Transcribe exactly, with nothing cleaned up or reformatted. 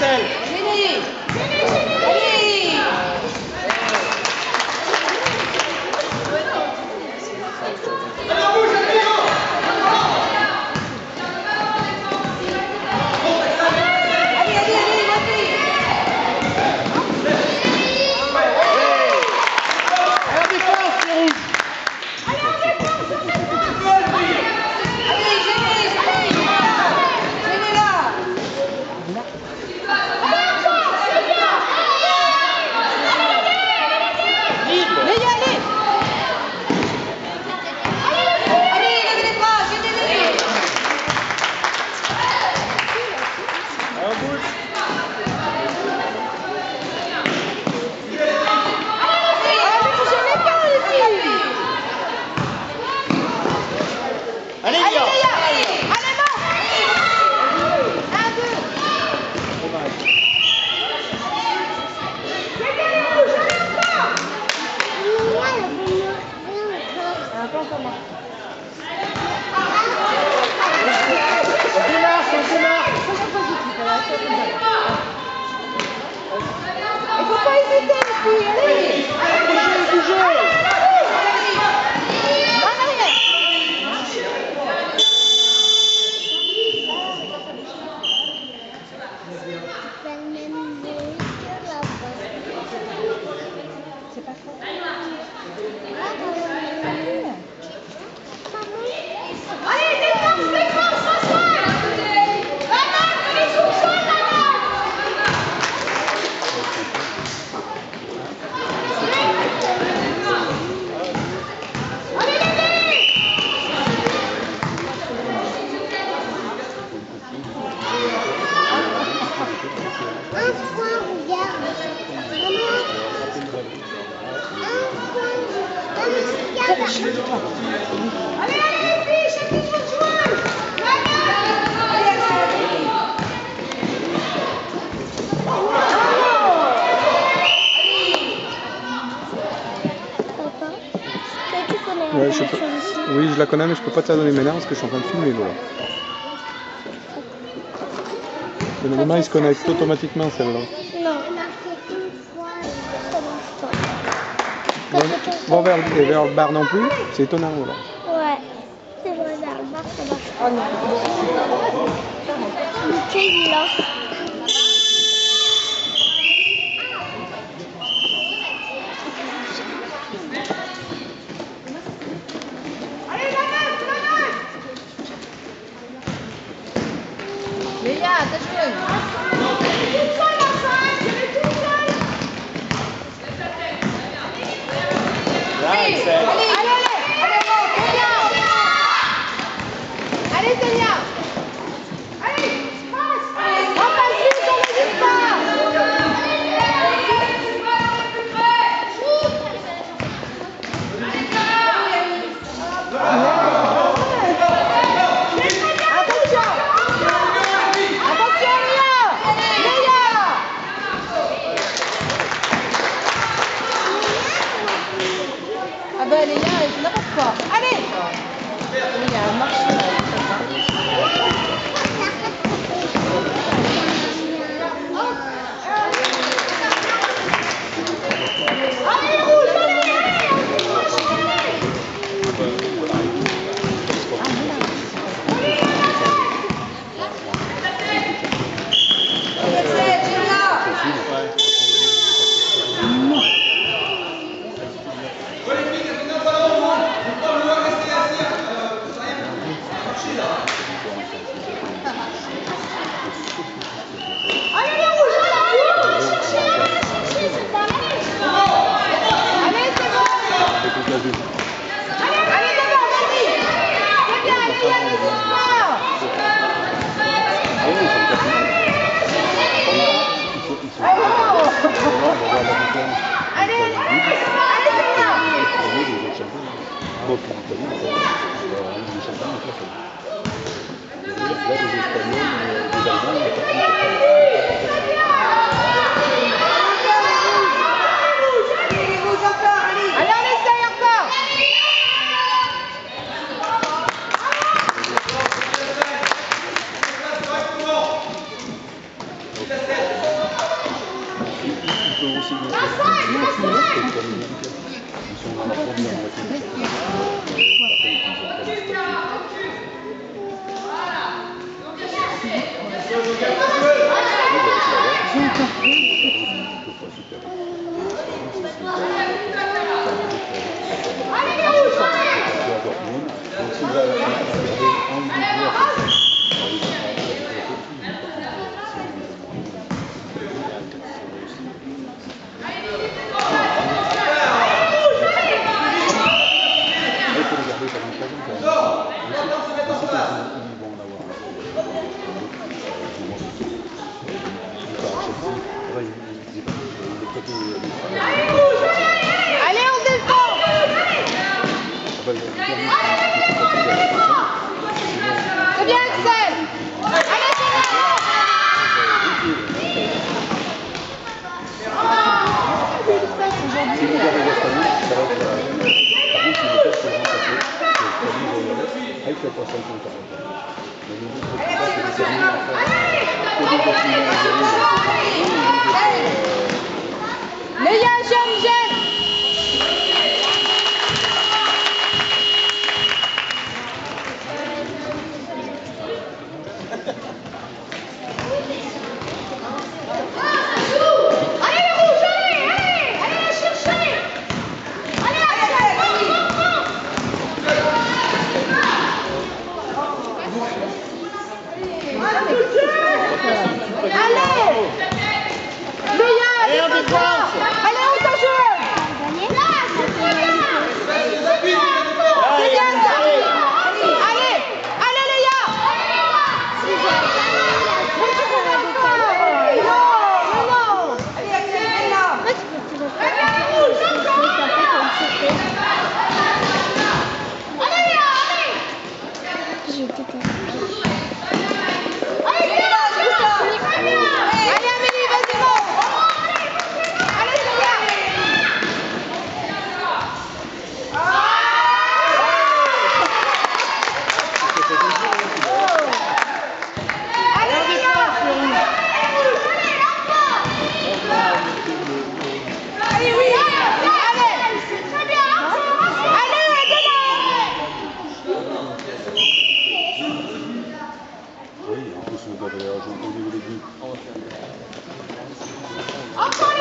Axel. Génie. Allez. Allez, Allez, Léa. Léa. Allez, non. Un, deux. On démarre, on démarre. Il faut pas hésiter, les filles. Allez. Bougez, bougez. En arrière. C'est pas trop. Allez, défense, défense, s'asseoir. La main, allez, sous le sol, la main. Allez, allez. Un point, regarde. Maman. Un point. Maman, regarde. Allez, allez, les filles, chacune votre joueuse. Papa, est-ce que tu connais Ouais, un je peu peux... sur le site? Oui, je la connais, mais je peux pas te la donner maintenant parce que je suis en train de filmer Lola. Et normalement, il se connecte automatiquement celle-là. Non. On a fait une fois pour l'instant. Bon, bon, vers, et vers le bar non plus, c'est étonnant, voilà. Ouais. C'est vrai, dans le bar, ça marche pas. Mickey, il est là. Allez, la main, la main. Léa, ta joueuse. Toute seule, la cinq, elle est toute seule. Là, Allez, Axel. allez, allez, allez, bon, Célia. Allez, Célia. Allez, passe. On passe vite, on n'hésite pas. Attention. Attention, Léa. Léa. Ah ben Léa, c'est n'importe quoi. Allez. Léa, elle marche. Allez, rouge, allez, allez, les rouges, allez, allez, cherchez, allez, cherchez, c'est pas là. Allez, c'est bon. Allez, allez, d'abord, vas-y. C'est bien, allez, Léa, doucement. Allez, allez, allez, Léa. Allez, on essaye encore. possibilité. Ils sont dans la première moitié. Allez, on défend. C'est bien, Axel. Allez, c'est là. Léa, j'aime, j'aime. Allez les rouges, allez, allez, allez les chercher. Allez, allez, allez, Léa, Allez, on défense. allez, on t'en joue. C'est bien ça. Allez, allez Léa. Non, non, non. Allez, Axel, là. Allez, rouge, allez Léa, allez. Allez, Léa, c'est ça. Allez, Amélie, vas-y, go. Allez, Léa. Allez, Léa. Allez, oui. Allez. Très bien. Allez, dedans. Oui, en plus, on doit aller au niveau des buts. Encore